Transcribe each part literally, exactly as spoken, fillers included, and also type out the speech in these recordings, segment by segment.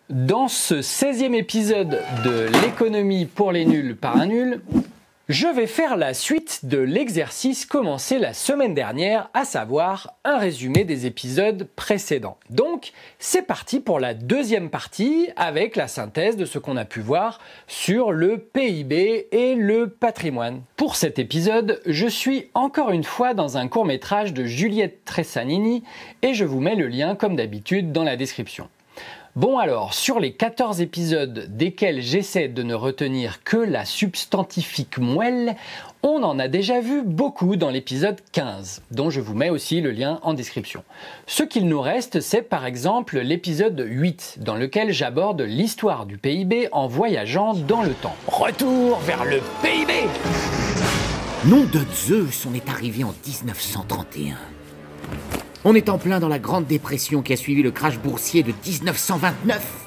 Dans ce seizième épisode de l'économie pour les nuls par un nul, je vais faire la suite de l'exercice commencé la semaine dernière, à savoir un résumé des épisodes précédents. Donc, c'est parti pour la deuxième partie avec la synthèse de ce qu'on a pu voir sur le P I B et le patrimoine. Pour cet épisode, je suis encore une fois dans un court-métrage de Juliette Tressanini et je vous mets le lien comme d'habitude dans la description. Bon alors, sur les quatorze épisodes desquels j'essaie de ne retenir que la substantifique moelle, on en a déjà vu beaucoup dans l'épisode quinze, dont je vous mets aussi le lien en description. Ce qu'il nous reste, c'est par exemple l'épisode huit, dans lequel j'aborde l'histoire du P I B en voyageant dans le temps. Retour vers le P I B! Nom de Zeus, on est arrivé en dix-neuf cent trente et un. On est en plein dans la Grande Dépression qui a suivi le crash boursier de dix-neuf cent vingt-neuf.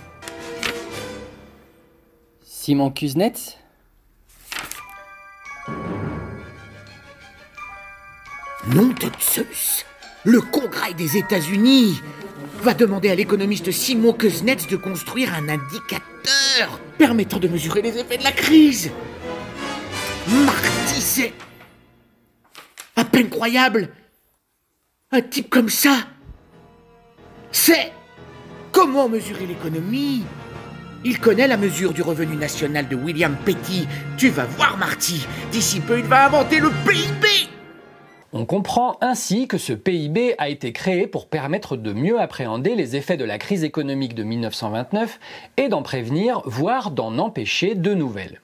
Simon Kuznets? Nom de Zeus, le Congrès des États-Unis va demander à l'économiste Simon Kuznets de construire un indicateur permettant de mesurer les effets de la crise. Marty, c'est à peine croyable. Un type comme ça, c'est comment mesurer l'économie. Il connaît la mesure du revenu national de William Petty. Tu vas voir, Marty, d'ici peu, il va inventer le P I B. On comprend ainsi que ce P I B a été créé pour permettre de mieux appréhender les effets de la crise économique de mille neuf cent vingt-neuf et d'en prévenir, voire d'en empêcher de nouvelles.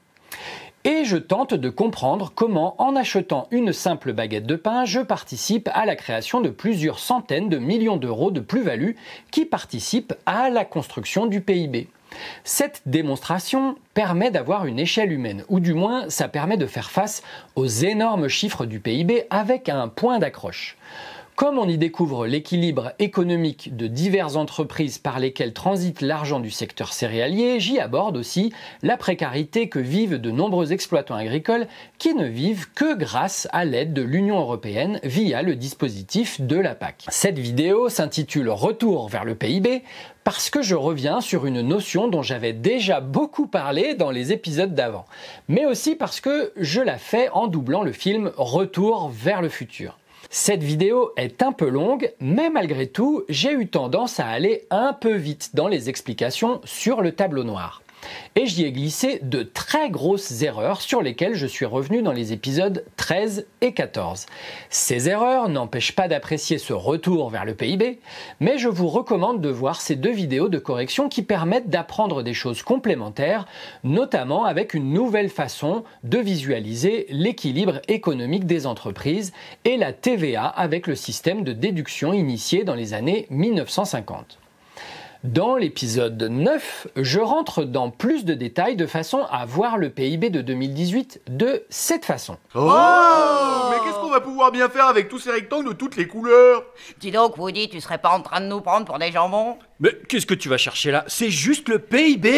Et je tente de comprendre comment, en achetant une simple baguette de pain, je participe à la création de plusieurs centaines de millions d'euros de plus-value qui participent à la construction du P I B. Cette démonstration permet d'avoir une échelle humaine, ou du moins ça permet de faire face aux énormes chiffres du P I B avec un point d'accroche. Comme on y découvre l'équilibre économique de diverses entreprises par lesquelles transite l'argent du secteur céréalier, j'y aborde aussi la précarité que vivent de nombreux exploitants agricoles qui ne vivent que grâce à l'aide de l'Union européenne via le dispositif de la P A C. Cette vidéo s'intitule « Retour vers le P I B » parce que je reviens sur une notion dont j'avais déjà beaucoup parlé dans les épisodes d'avant, mais aussi parce que je la fais en doublant le film « Retour vers le futur ». Cette vidéo est un peu longue, mais malgré tout, j'ai eu tendance à aller un peu vite dans les explications sur le tableau noir. Et j'y ai glissé de très grosses erreurs sur lesquelles je suis revenu dans les épisodes treize et quatorze. Ces erreurs n'empêchent pas d'apprécier ce retour vers le P I B, mais je vous recommande de voir ces deux vidéos de correction qui permettent d'apprendre des choses complémentaires, notamment avec une nouvelle façon de visualiser l'équilibre économique des entreprises et la T V A avec le système de déduction initié dans les années mille neuf cent cinquante. Dans l'épisode neuf, je rentre dans plus de détails de façon à voir le P I B de deux mille dix-huit de cette façon. Oh, mais qu'est-ce qu'on va pouvoir bien faire avec tous ces rectangles de toutes les couleurs? Dis donc, Woody, tu serais pas en train de nous prendre pour des jambons? Mais qu'est-ce que tu vas chercher là? C'est juste le P I B.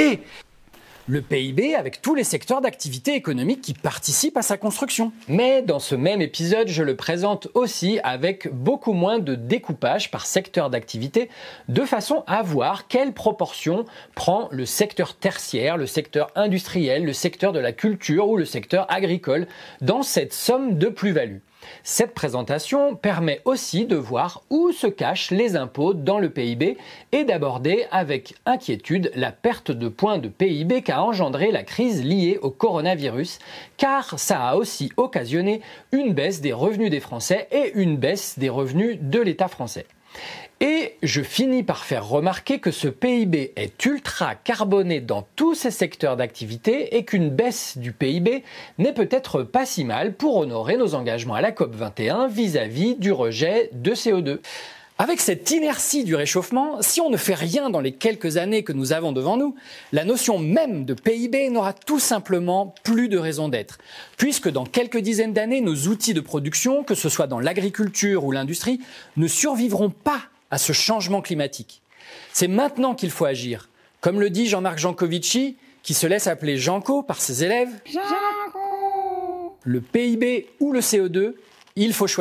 Le P I B avec tous les secteurs d'activité économique qui participent à sa construction. Mais dans ce même épisode, je le présente aussi avec beaucoup moins de découpage par secteur d'activité, de façon à voir quelle proportion prend le secteur tertiaire, le secteur industriel, le secteur de la culture ou le secteur agricole dans cette somme de plus-value. Cette présentation permet aussi de voir où se cachent les impôts dans le P I B et d'aborder avec inquiétude la perte de points de P I B qu'a engendré la crise liée au coronavirus, car ça a aussi occasionné une baisse des revenus des Français et une baisse des revenus de l'État français. Et je finis par faire remarquer que ce P I B est ultra carboné dans tous ses secteurs d'activité et qu'une baisse du P I B n'est peut-être pas si mal pour honorer nos engagements à la COP vingt et un vis-à-vis du rejet de C O deux. Avec cette inertie du réchauffement, si on ne fait rien dans les quelques années que nous avons devant nous, la notion même de P I B n'aura tout simplement plus de raison d'être. Puisque dans quelques dizaines d'années, nos outils de production, que ce soit dans l'agriculture ou l'industrie, ne survivront pas à ce changement climatique. C'est maintenant qu'il faut agir. Comme le dit Jean-Marc Jancovici, qui se laisse appeler Janco par ses élèves, Janco. Le P I B ou le C O deux, il faut choisir.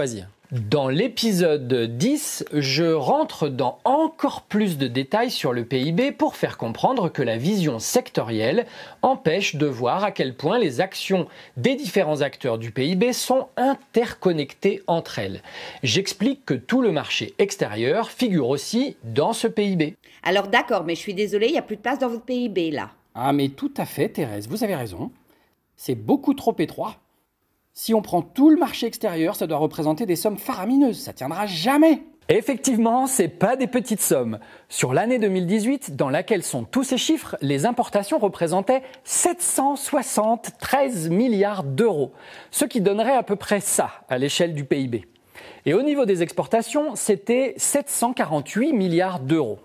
Dans l'épisode dix, je rentre dans encore plus de détails sur le P I B pour faire comprendre que la vision sectorielle empêche de voir à quel point les actions des différents acteurs du P I B sont interconnectées entre elles. J'explique que tout le marché extérieur figure aussi dans ce P I B. Alors d'accord, mais je suis désolée, il n'y a plus de place dans votre P I B là. Ah mais tout à fait Thérèse, vous avez raison. C'est beaucoup trop étroit. Si on prend tout le marché extérieur, ça doit représenter des sommes faramineuses, ça tiendra jamais. Effectivement, c'est pas des petites sommes. Sur l'année deux mille dix-huit, dans laquelle sont tous ces chiffres, les importations représentaient sept cent soixante-treize milliards d'euros, ce qui donnerait à peu près ça à l'échelle du P I B. Et au niveau des exportations, c'était sept cent quarante-huit milliards d'euros.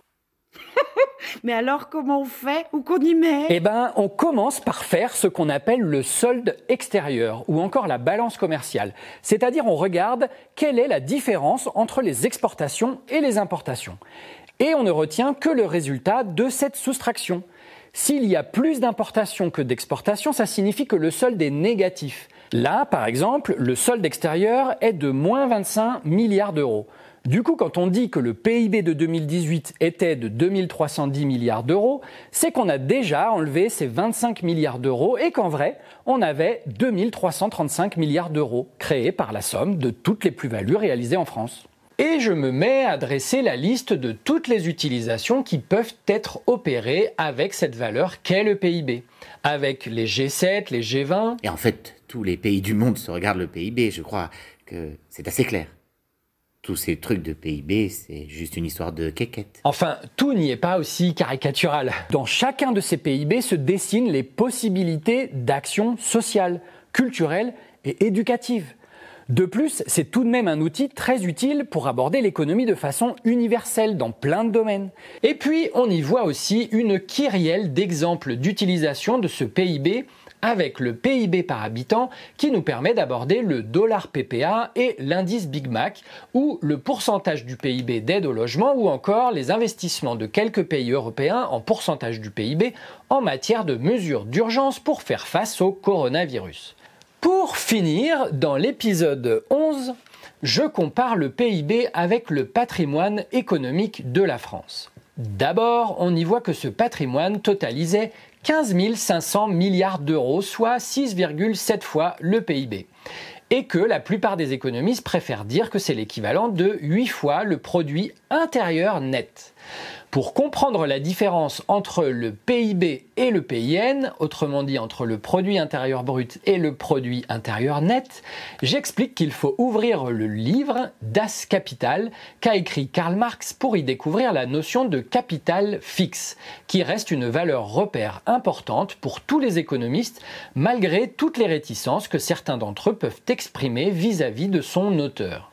Mais alors comment on fait? Où qu'on y met? Eh ben, on commence par faire ce qu'on appelle le solde extérieur ou encore la balance commerciale. C'est-à-dire on regarde quelle est la différence entre les exportations et les importations. Et on ne retient que le résultat de cette soustraction. S'il y a plus d'importations que d'exportations, ça signifie que le solde est négatif. Là, par exemple, le solde extérieur est de moins vingt-cinq milliards d'euros. Du coup, quand on dit que le P I B de deux mille dix-huit était de deux mille trois cent dix milliards d'euros, c'est qu'on a déjà enlevé ces vingt-cinq milliards d'euros et qu'en vrai, on avait deux mille trois cent trente-cinq milliards d'euros créés par la somme de toutes les plus-values réalisées en France. Et je me mets à dresser la liste de toutes les utilisations qui peuvent être opérées avec cette valeur qu'est le P I B. Avec les G sept, les G vingt... Et en fait, tous les pays du monde se regardent le P I B, je crois que c'est assez clair. Tous ces trucs de P I B, c'est juste une histoire de quéquette. Enfin, tout n'y est pas aussi caricatural. Dans chacun de ces P I B se dessinent les possibilités d'action sociale, culturelle et éducative. De plus, c'est tout de même un outil très utile pour aborder l'économie de façon universelle dans plein de domaines. Et puis, on y voit aussi une kyrielle d'exemples d'utilisation de ce P I B avec le P I B par habitant qui nous permet d'aborder le dollar P P A et l'indice Big Mac ou le pourcentage du P I B d'aide au logement ou encore les investissements de quelques pays européens en pourcentage du P I B en matière de mesures d'urgence pour faire face au coronavirus. Pour finir, dans l'épisode onze, je compare le P I B avec le patrimoine économique de la France. D'abord, on y voit que ce patrimoine totalisait quinze mille cinq cents milliards d'euros, soit six virgule sept fois le P I B. Et que la plupart des économistes préfèrent dire que c'est l'équivalent de huit fois le produit intérieur net. Pour comprendre la différence entre le P I B et le P I N, autrement dit entre le produit intérieur brut et le produit intérieur net, j'explique qu'il faut ouvrir le livre Das Kapital qu'a écrit Karl Marx pour y découvrir la notion de capital fixe, qui reste une valeur repère importante pour tous les économistes, malgré toutes les réticences que certains d'entre eux peuvent exprimer vis-à-vis de son auteur.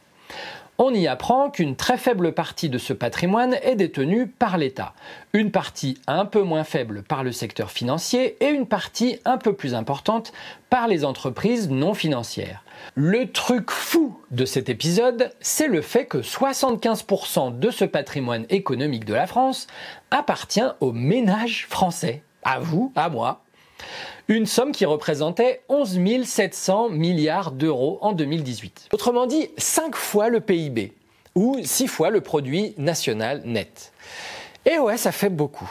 On y apprend qu'une très faible partie de ce patrimoine est détenue par l'État, une partie un peu moins faible par le secteur financier et une partie un peu plus importante par les entreprises non financières. Le truc fou de cet épisode, c'est le fait que soixante-quinze pour cent de ce patrimoine économique de la France appartient aux ménages français. À vous, à moi. Une somme qui représentait onze mille sept cents milliards d'euros en deux mille dix-huit. Autrement dit, cinq fois le P I B, ou six fois le produit national net. Et ouais, ça fait beaucoup.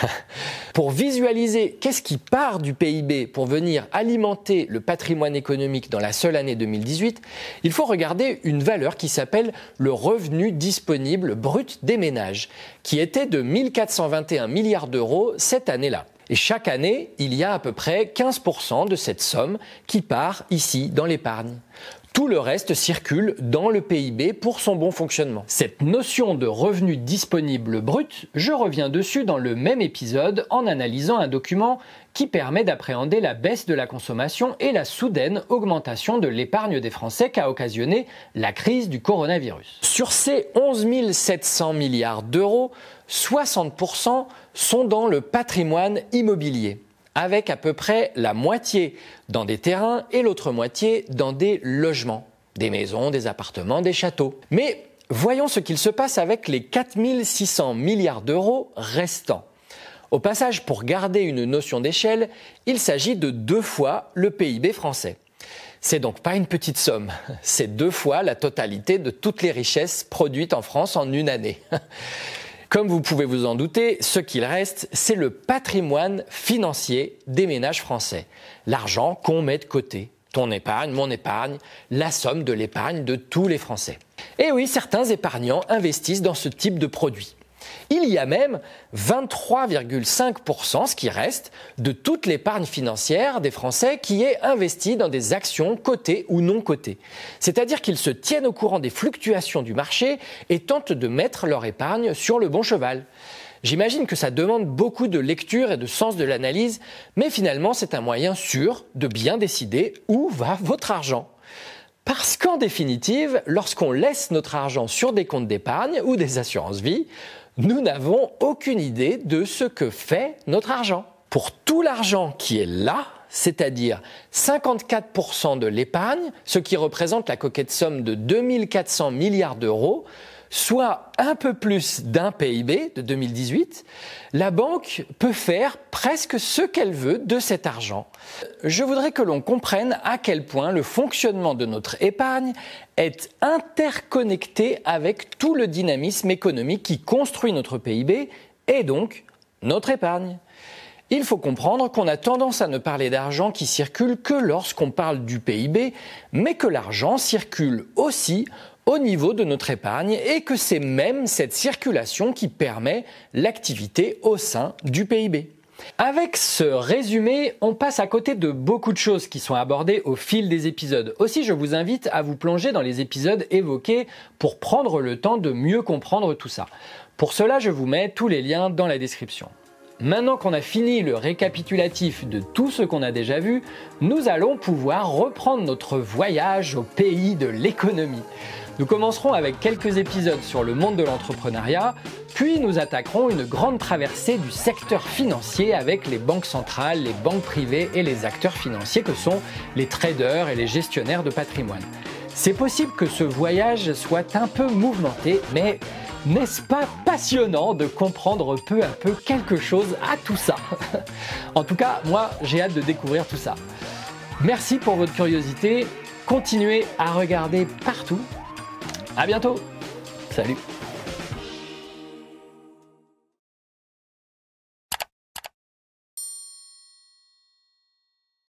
Pour visualiser qu'est-ce qui part du P I B pour venir alimenter le patrimoine économique dans la seule année deux mille dix-huit, il faut regarder une valeur qui s'appelle le revenu disponible brut des ménages, qui était de mille quatre cent vingt et un milliards d'euros cette année-là. Et chaque année, il y a à peu près quinze pour cent de cette somme qui part ici dans l'épargne. Tout le reste circule dans le P I B pour son bon fonctionnement. Cette notion de revenu disponible brut, je reviens dessus dans le même épisode en analysant un document qui permet d'appréhender la baisse de la consommation et la soudaine augmentation de l'épargne des Français qu'a occasionné la crise du coronavirus. Sur ces onze mille sept cents milliards d'euros, soixante pour cent sont dans le patrimoine immobilier, avec à peu près la moitié dans des terrains et l'autre moitié dans des logements, des maisons, des appartements, des châteaux. Mais voyons ce qu'il se passe avec les quatre mille six cents milliards d'euros restants. Au passage, pour garder une notion d'échelle, il s'agit de deux fois le P I B français. C'est donc pas une petite somme, c'est deux fois la totalité de toutes les richesses produites en France en une année. Comme vous pouvez vous en douter, ce qu'il reste, c'est le patrimoine financier des ménages français. L'argent qu'on met de côté. Ton épargne, mon épargne, la somme de l'épargne de tous les Français. Et oui, certains épargnants investissent dans ce type de produit. Il y a même vingt-trois virgule cinq pour cent, ce qui reste, de toute l'épargne financière des Français qui est investie dans des actions cotées ou non cotées. C'est-à-dire qu'ils se tiennent au courant des fluctuations du marché et tentent de mettre leur épargne sur le bon cheval. J'imagine que ça demande beaucoup de lecture et de sens de l'analyse, mais finalement c'est un moyen sûr de bien décider où va votre argent. Parce qu'en définitive, lorsqu'on laisse notre argent sur des comptes d'épargne ou des assurances-vie, nous n'avons aucune idée de ce que fait notre argent. Pour tout l'argent qui est là, c'est-à-dire cinquante-quatre pour cent de l'épargne, ce qui représente la coquette somme de deux mille quatre cents milliards d'euros, soit un peu plus d'un P I B de deux mille dix-huit, la banque peut faire presque ce qu'elle veut de cet argent. Je voudrais que l'on comprenne à quel point le fonctionnement de notre épargne est interconnecté avec tout le dynamisme économique qui construit notre P I B et donc notre épargne. Il faut comprendre qu'on a tendance à ne parler d'argent qui circule que lorsqu'on parle du P I B, mais que l'argent circule aussi au niveau de notre épargne et que c'est même cette circulation qui permet l'activité au sein du P I B. Avec ce résumé, on passe à côté de beaucoup de choses qui sont abordées au fil des épisodes. Aussi, je vous invite à vous plonger dans les épisodes évoqués pour prendre le temps de mieux comprendre tout ça. Pour cela, je vous mets tous les liens dans la description. Maintenant qu'on a fini le récapitulatif de tout ce qu'on a déjà vu, nous allons pouvoir reprendre notre voyage au pays de l'économie. Nous commencerons avec quelques épisodes sur le monde de l'entrepreneuriat, puis nous attaquerons une grande traversée du secteur financier avec les banques centrales, les banques privées et les acteurs financiers que sont les traders et les gestionnaires de patrimoine. C'est possible que ce voyage soit un peu mouvementé, mais n'est-ce pas passionnant de comprendre peu à peu quelque chose à tout ça? En tout cas, moi, j'ai hâte de découvrir tout ça. Merci pour votre curiosité. Continuez à regarder partout. À bientôt. Salut.